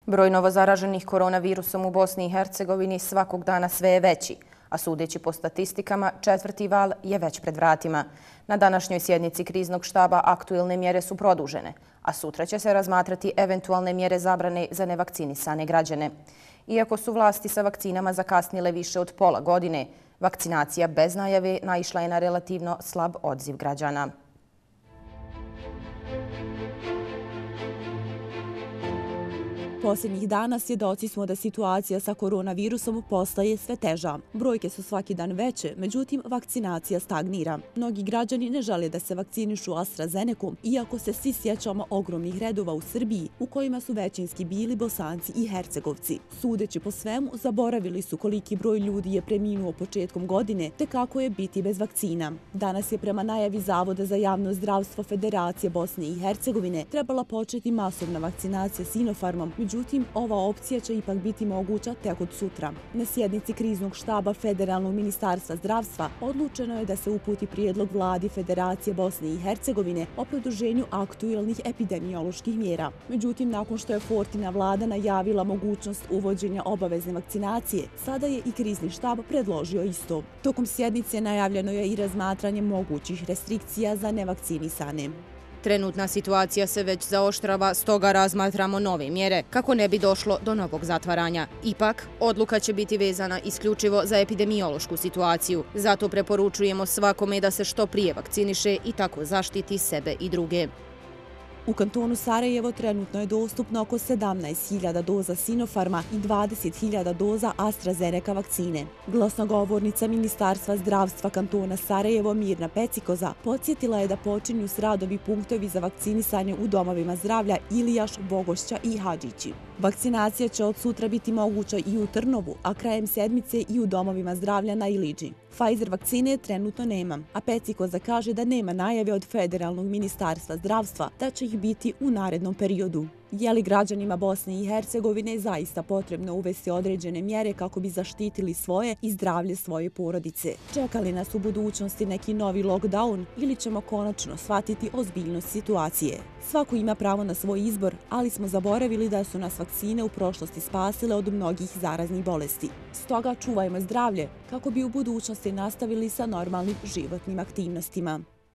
Broj novozaraženih koronavirusom u Bosni i Hercegovini svakog dana sve je veći, a sudeći po statistikama, četvrti val je već pred vratima. Na današnjoj sjednici kriznog štaba aktuelne mjere su produžene, a sutra će se razmatrati eventualne mjere zabrane za nevakcinisane građane. Iako su vlasti sa vakcinama zakasnile više od pola godine, vakcinacija bez najave naišla je na relativno slab odziv građana. Posljednjih dana svjedoci smo da situacija sa koronavirusom postaje sve teža. Brojke su svaki dan veće, međutim vakcinacija stagnira. Mnogi građani ne žele da se vakcinišu AstraZenecom, iako se svi sjećamo ogromnih redova u Srbiji, u kojima su većinski bili Bosanci i Hercegovci. Sudeći po svemu, zaboravili su koliki broj ljudi je preminuo početkom godine, te kako je biti bez vakcina. Danas je prema najavi Zavoda za javno zdravstvo Federacije Bosne i Hercegovine trebala početi masovna vakcinacija Sinopharmom. Međutim, ova opcija će ipak biti moguća tek od sutra. Na sjednici kriznog štaba Federalnog ministarstva zdravstva odlučeno je da se uputi prijedlog vladi Federacije Bosne i Hercegovine o produženju aktuelnih epidemioloških mjera. Međutim, nakon što je Fortina vlada najavila mogućnost uvođenja obavezne vakcinacije, sada je i krizni štab predložio isto. Tokom sjednice najavljeno je i razmatranje mogućih restrikcija za nevakcinisane. Trenutna situacija se već zaoštrava, stoga razmatramo nove mjere kako ne bi došlo do novog zatvaranja. Ipak, odluka će biti vezana isključivo za epidemiološku situaciju. Zato preporučujemo svakome da se što prije vakciniše i tako zaštiti sebe i druge. U kantonu Sarajevo trenutno je dostupno oko 17.000 doza Sinopharma i 20.000 doza AstraZeneca vakcine. Glasnogovornica Ministarstva zdravstva kantona Sarajevo Mirna Pecikoza podsjetila je da počinju s radovi punktovi za vakcinisanje u domovima zdravlja Ilijaš, Bogošća i Hadžići. Vakcinacija će od sutra biti moguća i u Trnovu, a krajem sedmice i u domovima zdravlja na Iliđi. Pfizer vakcine trenutno nema, a Pecikoza kaže da nema najave od Federalnog ministarstva zdravstva da će ih biti u narednom periodu. Je li građanima Bosne i Hercegovine zaista potrebno uvesti određene mjere kako bi zaštitili svoje i zdravlje svoje porodice? Čeka li nas u budućnosti neki novi lockdown ili ćemo konačno shvatiti ozbiljnost situacije? Svako ima pravo na svoj izbor, ali smo zaboravili da su nas vakcine u prošlosti spasile od mnogih zaraznih bolesti. Stoga čuvajmo zdravlje kako bi u budućnosti nastavili sa normalnim životnim aktivnostima.